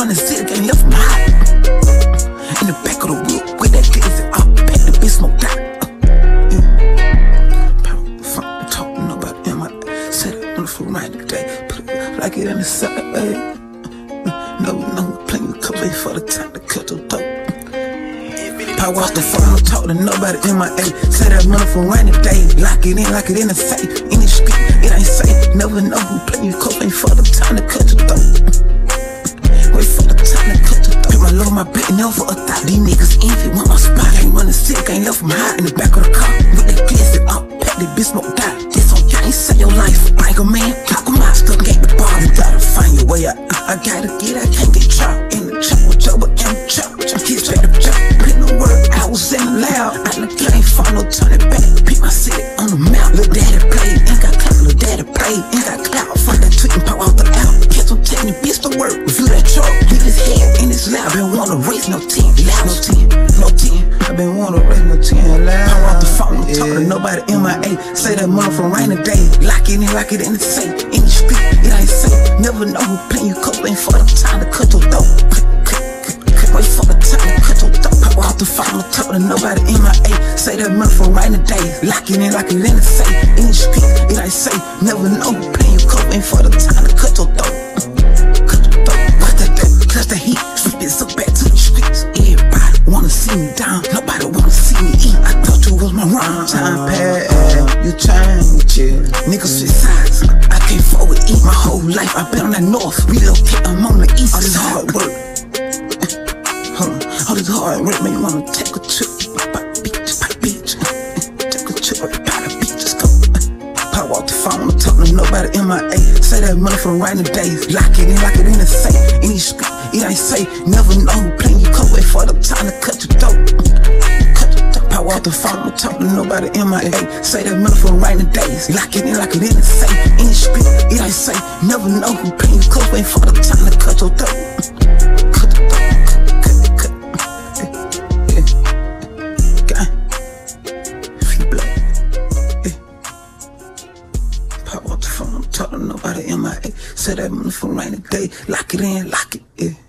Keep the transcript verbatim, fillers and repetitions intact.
run the city, can't left my hot. In the back of the wheel, with that glizzy, I'll pack the bitch smoked out. Yeah. Power, talking about in my set it on the floor right today. Put it like it in the side, hey. No, no, playing the cover for the time to cut the dope. Power off the phone, don't talk to nobody in my A. Say that money from rainy day. Lock it in, lock it in the safe. In the street, it ain't safe. Never know who play you coke, ain't for the time to cut the dope. Wait for the time to cut the dope. Put my low, my bet, never a thought. These niggas envy, want my spot. Ain't running sick, ain't left my hot in the back of the car. With that glizzy up, pack the bitch smoke die. This on gang, sell your life. Like a man, talk a monster, get the bar. You gotta find your way out. I gotta get, I can't get chopped. In the chop, with Joe, but I'm chopped. Kids back to chop. Put no word, I was in loud. I look, I ain't fall, no turn it back. Pick my city on the map. Lil' daddy play, ain't got clout. Lil' daddy play, ain't got clout. Find that tweet and pop out the out. Catch him taking the bitch to work. Review that truck, leave his head in his lap. Been wanna race no ten, loud no ten, no ten. I been wanna race no ten, loud. Power off the phone, yeah. Talk to nobody in my A. Say that money from rainy day. Lock it in, lock it in the safe. In the street, it ain't safe. Never know who playing you coke, ain't for the time to cut your dope. Wait for the time to cut your dope. Pop off the phone, don't talk to nobody in my A. Say that money from rainy days. Lock it in, lock it in the safe. In the street, it ain't safe. Never know who playing you coke, ain't for the time to cut your dope. Cut your dope, watch that dope, clutch the heat. Flip it so back to the streets. Everybody wanna see me down, nobody wanna see me eat. I thought you was my rhyme. Time pass, you change, yeah. Niggas switch sides, I can't forward eat. My whole life I been on that north. Relocate, I'm on the east. All this hard work. Hold on, all this hard work make me wanna take a trip. By the beach, by the beach. Take a trip by the beach, just go. Power off the phone, don't talk to nobody in my A. Say that money from rainy days. Lock it in, lock it in the safe. In these streets, it ain't safe. Never know who playing you coke, wait for the time to cut your dope. Cut your dope. Power off the phone, don't talk to nobody in my A. Say that money from rainy days. Lock it in, lock it in the safe. In the street, it ain't safe. Never know who playing you coke, wait for the time to cut your dope. Cut your dope. Talk to nobody in my A. Say that money from rainy day. Lock it in, lock it, yeah.